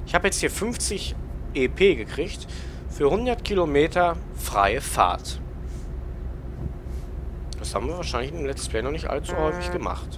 Ich habe jetzt hier 50 EP gekriegt für 100 Kilometer freie Fahrt. Das haben wir wahrscheinlich im Let's Play noch nicht allzu häufig gemacht.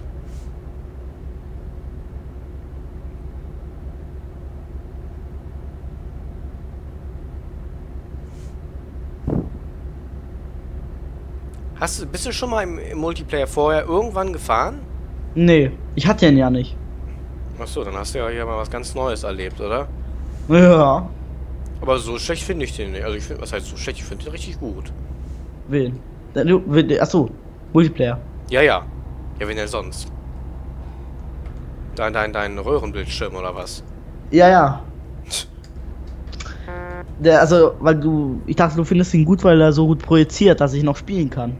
Bist du schon mal im Multiplayer vorher irgendwann gefahren? Nee, ich hatte den ja nicht. Achso, dann hast du ja hier mal was ganz Neues erlebt, oder? Ja. Aber so schlecht finde ich den nicht. Also ich finde, was heißt so schlecht? Ich finde den richtig gut. Wen? Achso, Multiplayer. Ja, ja. Ja, wen denn sonst? Dein Röhrenbildschirm oder was? Ja, ja. Ich dachte, du findest ihn gut, weil er so gut projiziert, dass ich noch spielen kann.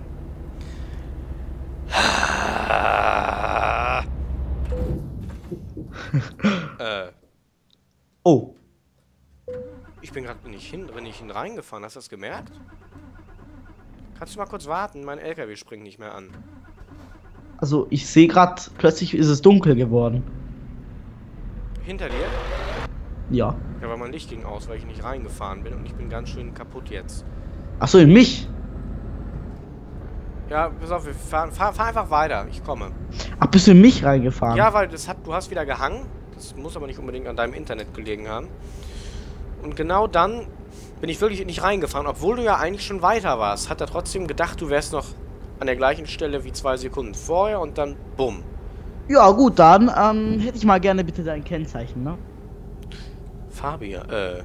Oh. Ich bin gerade nicht reingefahren. Hast du das gemerkt? Kannst du mal kurz warten? Mein LKW springt nicht mehr an. Also, ich sehe gerade, plötzlich ist es dunkel geworden. Hinter dir? Ja. Ja, weil mein Licht ging aus, weil ich nicht reingefahren bin und ich bin ganz schön kaputt jetzt. Achso, in mich? Ja, pass auf, fahr einfach weiter. Ich komme. Ach, bist du in mich reingefahren? Ja, weil du hast wieder gehangen. Das muss aber nicht unbedingt an deinem Internet gelegen haben. Und genau dann bin ich wirklich nicht reingefahren, obwohl du ja eigentlich schon weiter warst. Hat er trotzdem gedacht, du wärst noch an der gleichen Stelle wie 2 Sekunden vorher und dann bumm. Ja, gut, dann hätte ich mal gerne bitte dein Kennzeichen, ne? Fabian,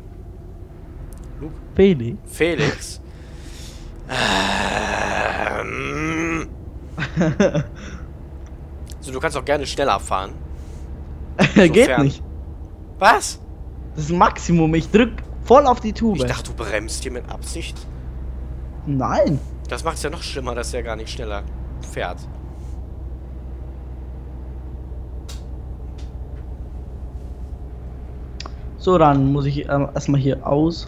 Felix. Felix. So, du kannst auch gerne schneller fahren. Geht nicht. Was? Das ist ein Maximum. Ich drück voll auf die Tube. Ich dachte, du bremst hier mit Absicht. Nein. Das macht es ja noch schlimmer, dass er gar nicht schneller fährt. So, dann muss ich erstmal hier raus.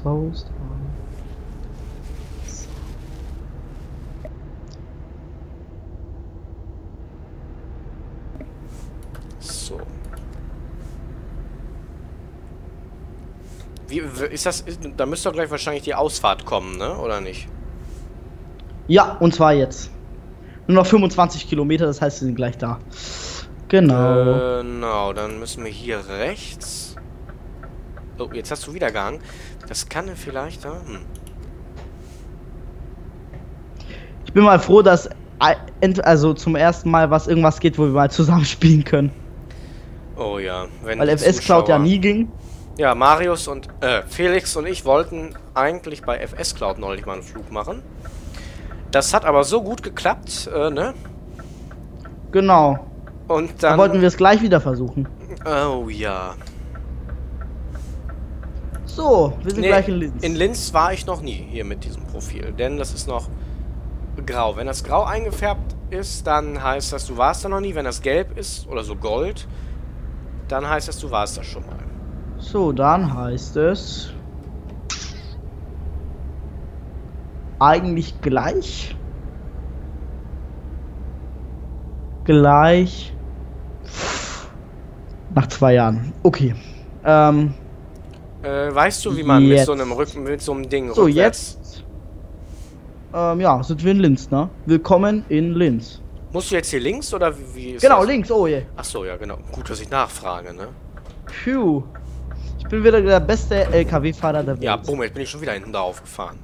So. Wie ist das? Da müsste doch gleich wahrscheinlich die Ausfahrt kommen, ne? Oder nicht? Ja, und zwar jetzt. Nur noch 25 Kilometer, das heißt, wir sind gleich da. Genau. Genau, dann müssen wir hier rechts. Oh, jetzt hast du wieder gehangen. Das kann er vielleicht da. Ich bin mal froh, dass also zum ersten Mal irgendwas geht, wo wir mal zusammen spielen können. Oh ja, wenn weil FS Cloud ja nie ging. Ja, Marius und Felix und ich wollten eigentlich bei FS Cloud neulich mal einen Flug machen. Das hat aber so gut geklappt, ne? Genau. Und dann da wollten wir es gleich wieder versuchen. Oh ja. So, wir sind gleich in Linz. In Linz war ich noch nie hier mit diesem Profil, denn das ist noch grau. Wenn das grau eingefärbt ist, dann heißt das, du warst da noch nie. Wenn das gelb ist oder so gold, dann heißt das, du warst da schon mal. So, dann heißt es eigentlich gleich nach 2 Jahren. Okay. Weißt du, wie man mit so einem Ding so, rückwärts... jetzt ja, sind wir in Linz, ne? Willkommen in Linz. Musst du jetzt hier links oder wie ist genau, das? Links, oh je. Ach so, ja, genau. Gut, dass ich nachfrage, ne? Phew. Ich bin wieder der beste LKW-Fahrer der Welt. Ja, bumm, jetzt bin ich schon wieder hinten drauf gefahren.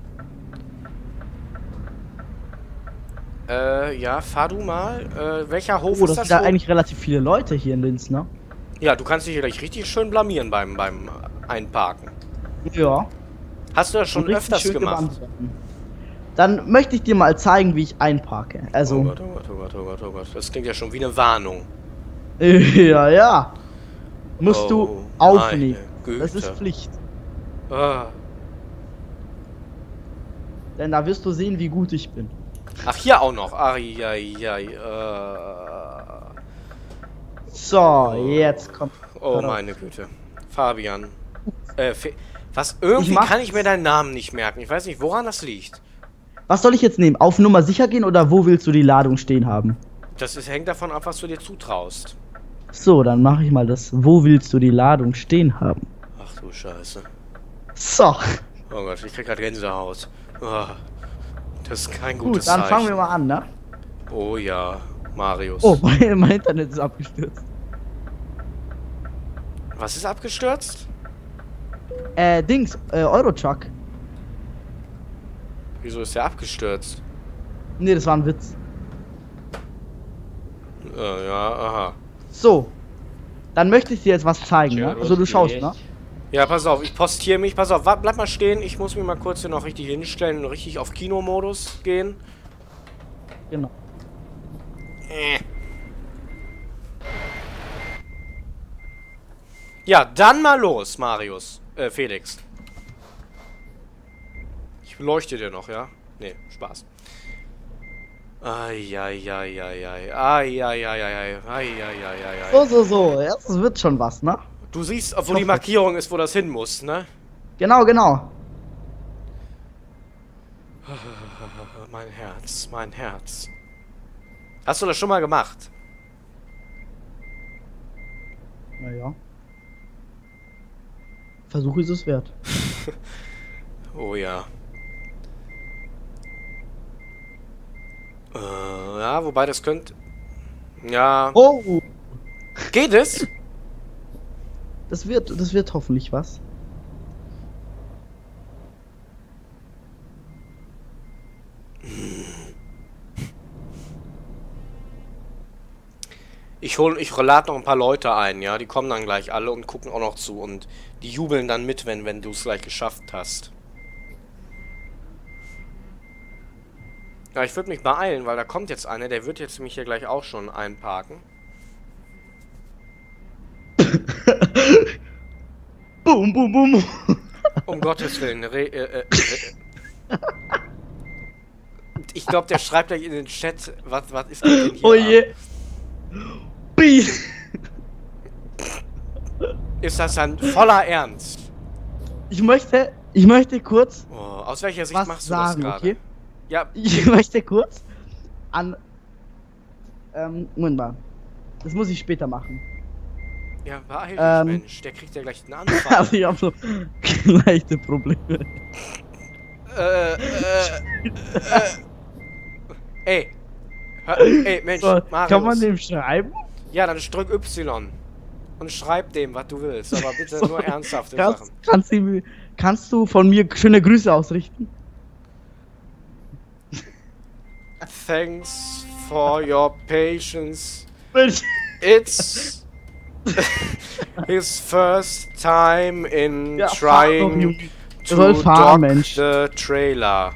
Ja, fahr du mal. Welcher Hof ist das? Da eigentlich relativ viele Leute hier in Linz, ne? Ja, du kannst dich hier gleich richtig schön blamieren beim Einparken. Ja. Hast du das schon öfters gemacht? Dann möchte ich dir mal zeigen, wie ich einparke. Also. Oh Gott, oh Gott, oh Gott, oh Gott, oh Gott. Das klingt ja schon wie eine Warnung. Ja, ja. Musst du aufnehmen. Das ist Pflicht. Ah. Denn da wirst du sehen, wie gut ich bin. Ach, hier auch noch. So, jetzt kommt. Oh, meine Güte. Fabian. Was? Irgendwie kann ich mir deinen Namen nicht merken. Ich weiß nicht, woran das liegt. Was soll ich jetzt nehmen? Auf Nummer sicher gehen oder wo willst du die Ladung stehen haben? Hängt davon ab, was du dir zutraust. So, dann mache ich mal das. Wo willst du die Ladung stehen haben? Ach du du Scheiße. So. Oh Gott, ich krieg grad Gänsehaut. Oh, das ist kein Gut, gutes dann Zeichen. fangen wir mal an, ne? Oh ja, Marius. Oh, mein Internet ist abgestürzt. Was ist abgestürzt? Eurotruck. Wieso ist der abgestürzt? Nee, das war ein Witz. Ja, aha. So. Dann möchte ich dir jetzt was zeigen, ne? Also du schaust, ne? Ja, pass auf, ich postiere mich. Pass auf, bleib mal stehen. Ich muss mich mal kurz hier noch richtig hinstellen und richtig auf Kinomodus gehen. Genau. Ja, dann mal los, Marius. Felix. Ich beleuchte dir noch, ja? Nee, Spaß. Eieieiei. Eieieiei. Eieieiei. So. Jetzt wird schon was, ne? Du siehst, wo die Markierung ist, wo das hin muss, ne? Genau. Mein Herz. Hast du das schon mal gemacht? Naja. Versuch ist es wert. Oh ja. Ja, wobei das könnte... Ja... Oh! Geht es? Das wird hoffentlich was. Ich lade noch ein paar Leute ein, ja? Die kommen dann gleich alle und gucken auch noch zu. Und die jubeln dann mit, wenn du es gleich geschafft hast. Ja, ich würde mich beeilen, weil da kommt jetzt einer, der wird jetzt mich hier gleich auch schon einparken. Boom. Um Gottes Willen. Ich glaube, der schreibt gleich in den Chat, was ist denn hier? Oh je. Ist das dann voller Ernst? Ich möchte kurz Oh, aus welcher Sicht was machst du sagen, das gerade? okay? Ja, Ich möchte kurz an... Moment mal. Das muss ich später machen. ja, beeil dich, Mensch. Der kriegt ja gleich einen Anfall. Also ich habe so leichte Probleme. Ey. Ey, Mensch, So, Marius. kann man dem schreiben? Ja, dann drück Y. Und schreib dem, was du willst. Aber bitte So, nur ernsthafte Sachen. Kannst du von mir schöne Grüße ausrichten? Thanks for your patience. Mensch. It's his first time in Ja, fahr doch, trying Junge. to soll fahren, dock Mensch. the trailer.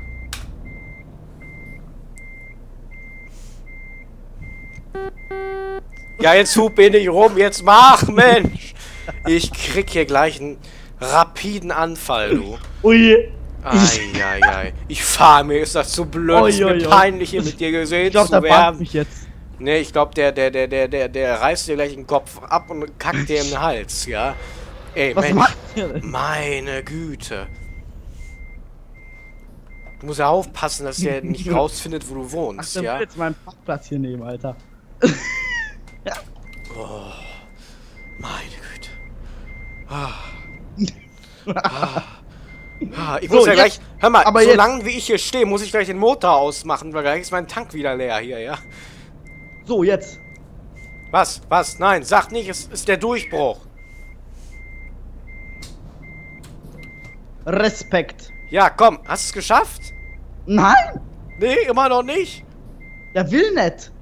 Ja, jetzt hub ihn nicht rum, jetzt mach, Mensch! Ich krieg hier gleich einen rapiden Anfall, du. Ui. Eieiei. Ich fahr, mir ist das zu blöd, es ist mir peinlich, hier mit dir gesehen Ich glaub, zu der packt werden. mich jetzt. Ne, ich glaub, der reißt dir gleich den Kopf ab und kackt dir in den Hals, ja? Ey, Was Mensch, macht der denn? meine Güte. Du musst ja aufpassen, dass der nicht rausfindet, wo du Ach, wohnst, der will ja? jetzt meinen Parkplatz hier nehmen, Alter. Oh, meine Güte. Ah. Ich muss So, ja gleich... jetzt- Hör mal, aber so jetzt- lange wie ich hier stehe, muss ich gleich den Motor ausmachen, weil gleich ist mein Tank wieder leer hier, ja? So, jetzt. Was? Was? Nein, sag nicht, es ist der Durchbruch. Respekt. Ja, komm, hast du es geschafft? Nein! Nee, immer noch nicht. Der will nicht.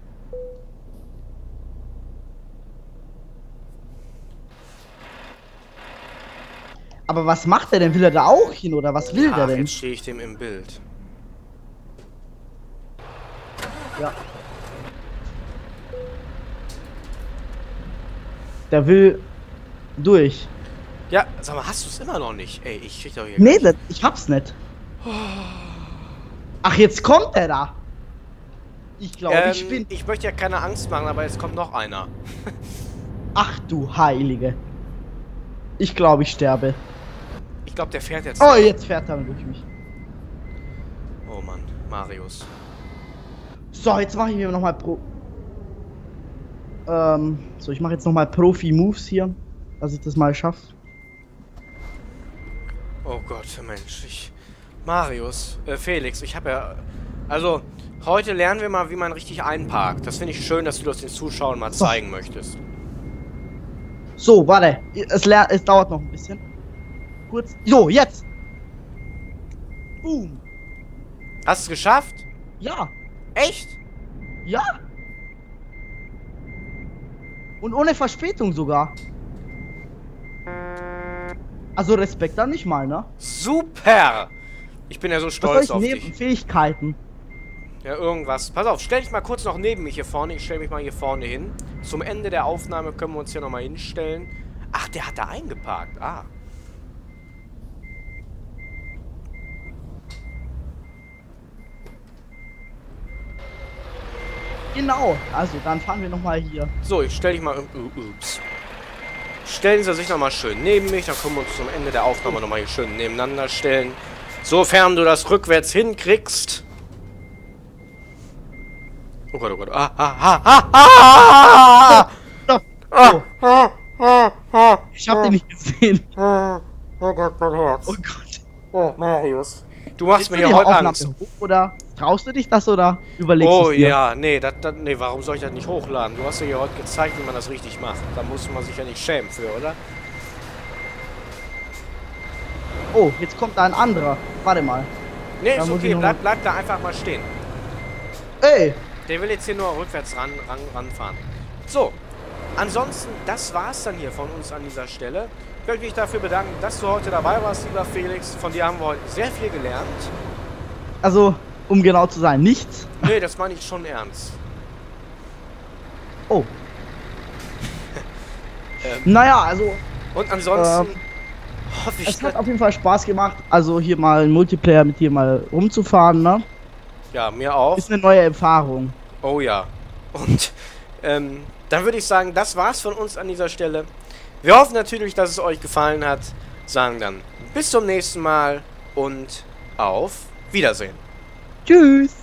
Aber was macht er denn? Will er da auch hin oder was will der Ach, denn? jetzt stehe ich dem im Bild. Ja. Der will durch. Ja, sag mal, hast du es immer noch nicht? Ey, ich krieg doch hier... Nee, ich hab's nicht. Ach, jetzt kommt er da. Ich glaube, ich bin. Ich möchte ja keine Angst machen, aber jetzt kommt noch einer. Ach du Heilige. Ich glaube, ich sterbe. Ich glaube, der fährt jetzt... Oh, jetzt fährt er durch mich. Oh Mann, Marius. So, jetzt mache ich mir nochmal so, ich mache jetzt nochmal Profi-Moves hier, dass ich das mal schaffe. Oh Gott, Mensch, Marius, Felix, ich habe ja... Also, heute lernen wir mal, wie man richtig einparkt. Das finde ich schön, dass du das den Zuschauern mal zeigen möchtest. So, warte. Es dauert noch ein bisschen. Kurz. So, jetzt! Boom! Hast du es geschafft? Ja! Echt? Ja! Und ohne Verspätung sogar. Also Respekt dann nicht mal, ne? Super! Ich bin ja so stolz auf dich. Fähigkeiten. Ja, irgendwas. Pass auf, stell dich mal kurz noch neben mich hier vorne. Ich stelle mich mal hier vorne hin. Zum Ende der Aufnahme können wir uns hier nochmal hinstellen. Ach, der hat da eingeparkt. Ah. Genau. Also, dann fahren wir nochmal hier. So, ich stell dich mal... Ups. Stellen Sie sich nochmal schön neben mich. Dann können wir uns zum Ende der Aufnahme nochmal hier schön nebeneinander stellen. Sofern du das rückwärts hinkriegst. Oh Gott, oh Gott. Ich hab den nicht gesehen. Oh Gott, mein Herz. Oh Gott. Oh, Marius. Du machst mir Willst hier du die heute Aufnahme Angst. hoch, oder traust du dich das oder überlegst du Oh es dir? ja, nee, nee, warum soll ich das nicht hochladen? Du hast ja hier heute gezeigt, wie man das richtig macht. Da muss man sich ja nicht schämen für, oder? Oh, jetzt kommt da ein anderer. Warte mal. Nee, Da ist muss okay, ich noch bleib da einfach mal stehen. Ey! Der will jetzt hier nur rückwärts ranfahren. So, ansonsten, das war's dann hier von uns an dieser Stelle. Ich möchte mich dafür bedanken, dass du heute dabei warst, lieber Felix. Von dir haben wir heute sehr viel gelernt. Also, um genau zu sein, nichts. Nee, das meine ich schon ernst. Oh. Naja, also, Und ansonsten hoffe ich... es hat auf jeden Fall Spaß gemacht, also hier mal ein Multiplayer mit dir mal rumzufahren, ne? Ja, mir auch. Ist eine neue Erfahrung. Oh ja. Und dann würde ich sagen, das war's von uns an dieser Stelle. Wir hoffen natürlich, dass es euch gefallen hat. Sagen dann bis zum nächsten Mal und auf Wiedersehen. Tschüss!